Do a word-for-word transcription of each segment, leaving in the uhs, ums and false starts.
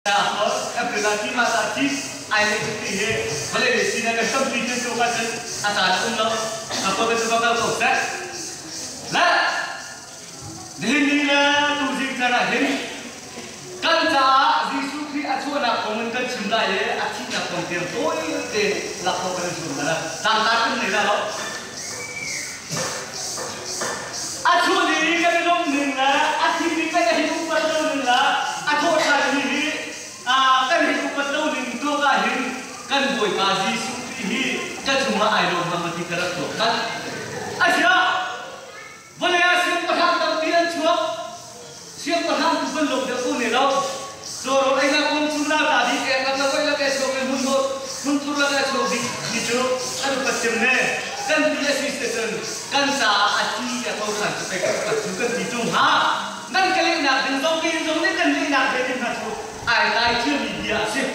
Apelati matati, aile kiti he, bale desi na kasam pite to kasan asal umno, apa betul bakal kosa, la, dihini la tu jik jana dihini, kan jaa jisu ki acu na komen kan cimda ye, aci na komen toi te lakho kan cimda la, tanta kan ni la lo, acu ni kan nom ni la, aci ni kan hidup betul ni la, acu cari ni. Kan hidup betul ni tu kan kan boy kaji suci kan cuma ayo mati kerat tu kan aja boleh siap perham tampilan cuak siap perham tu belum dia pun ni lo so orang yang pun sudah tadi kayak kata kau lagi so kan mundur mundur lagi so di itu ada macam ni kan dia sistem kan sah aci atau kan supaya kan itu ha dan kali nak dengan dong ni kan ni nak dengan tu ai tai chưa bị địa xí,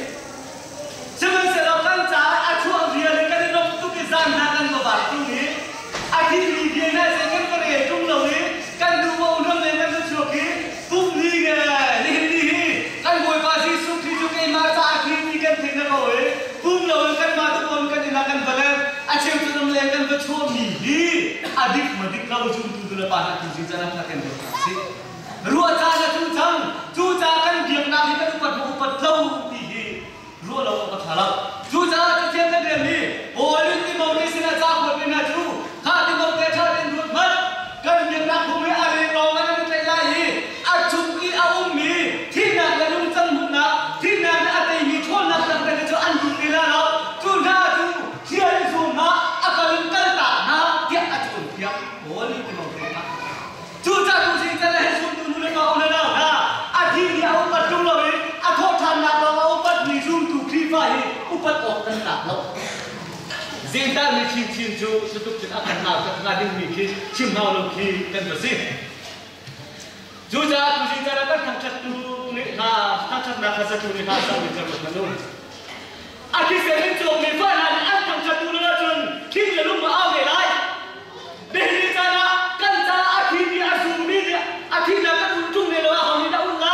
chứ bây giờเราตั้งใจอาช่วงเรียนเลยกันเราทุกที่สั่งนั่งกันมาบาดตรงนี้อาที่มีเดียน่าจะกันก็เรียนตรงเรานี้กันดูว่าอุณหภูมิมันจะช่วยกี่ปุ๊บนี่ไงนี่นี่กันบอยภาษีสุขีจุกันมาจากที่นี่กันถึงนั่นเลยปุ๊บเรากันมาทุกคนกันนี่นักกันไปแล้วอาเชื่อจะทำเลี้ยงกันก็ช่วยมีดีอดีตมาดิเราจุ่มตุ่มตุ่มปานักจริงๆจะนักกันดูสิรู้อาจารย์จุ่มจังจู่จ้ากันเกี่ยงน้ำที่กันอุปถัมภ์อุปถัมภ์ที่รู้เราอุปถัมภ์จู่จ้าจะเทียบกันเรื่องนี้โอ้ยที่มองที่สิ่งจ้าคนเป็นอาจูข้าที่มองแต่ชาติรุ่นมันกันเกี่ยงน้ำคงไม่อะไรรองกันไม่ใจอาจุกีอาอุ้มมีที่นั่นกันลุ่มจังมุนนะที่นั่นอะไรมีทั่วนักนักแต่จะอันดุนี่ละเราจู่จ้าจู่เที่ยวจู่นะอาการลุ่มกันตานะเที่ยวอาจุเที่ยวโอ้ยที่มองแต่นะจู่จ้าจู่สิ่งจะให้สุ่มตุนเลยก็เอาเลยนะอาที่นี่เอาปัดตรงเราเองอาโทษทานนักเราเอาปัดมีซุ่มถูกที่ฝ่ายอุปถัมภ์กันหนักเราเสียงด้านมีชิมชิมจูสตุกจิตอาการหนักกับงานที่มีคิดชิมเฮาลงคีกันแบบนี้จูจ้าจูจิงจ้าเราตั้งชัดตูนี่ข้าตั้งชัดนักข้าชัดตูนี่ข้าสร้างเป็นจังหวัดมนุษย์อาที่เสียงจบมีฝ่ายนั้นอันตั้งชัดตูนี่ละจนคิดจะลุ่มมาเอาไม่ได้เดี๋ยวนี้จ้านะกันจ้าอาที่นี่อาซูนี่เนี่ยอาที่นั้นก็ตุ้งตุ้งเนี่ยเราเอานี่ได้อุ่นไร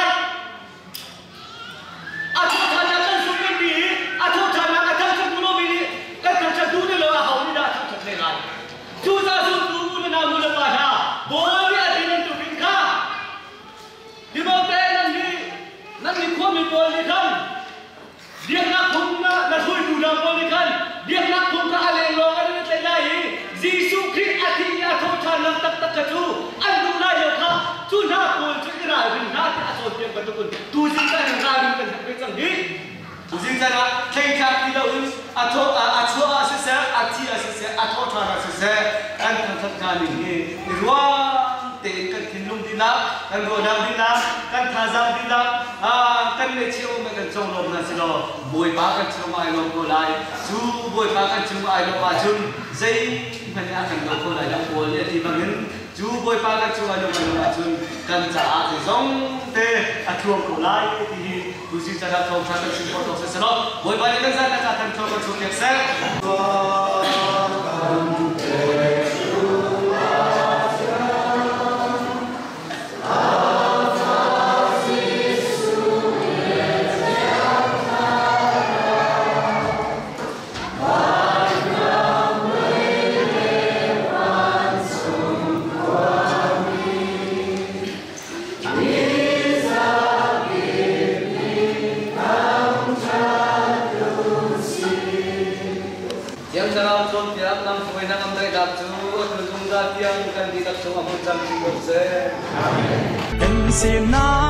อาทุกท่านนั้นสุดกันดีอาทุกท่านนั้นทั้งชัดตูโนมีนี่กันทั้งชัดตูนี่เราเอานี่ได้ทั้งชัดเลยไรจูจ้าสุดตูนี่นามุลปาชาโบนี่อาที่นั้นตุกินข้าที่บอกแต่นั่นนี่นั่นมีความมีบอลนี่กันเรียกนักพุ่งนะนักช่วยดูดังบอลนี่กันเรียกนักพุ่งก็อะไรลองกันไม่ได้จีสุคริสต์อาทิตย์อาทุกท่านนั้นตักตักกระจูอันดูน่าเยอะค่ะจูน่าควรจะกระไรเป็นน่าที่อาสวดเพียงกันทุกคนดูจริงใจหนึ่งราดิกันเป็นจังนี้ดูจริงใจนะใครจะที่เราอุ้มอาทุกอาชัวอาเสียอาทิอาเสียอาทุกท่านอาเสียอันทั้งทั้งการนี้รัวเตะกันขินลุ่มดีละกันโดดำดีละกันท่าจับดีละอ่ากันเลี้ยเชี่ยวไม่กันจงลงนั่นสิโลบอยปากันชิวมาไอลงก็ไล่จูบอยปากันชิวมาไอลงมาจุนใจมันอาจจะโดนคนหลายคนเลี้ยที่บางทีจูบอยปากันชิวมาไอลงมาจุนกันจะอาจจะส่งเตะอาชัวก็ไล่ที่ดูสิจะรับทองชาติชิวพอตัวเสียโลบอยปากันจะจะทำทองก็ชุดเก็บเสร็จ Amen.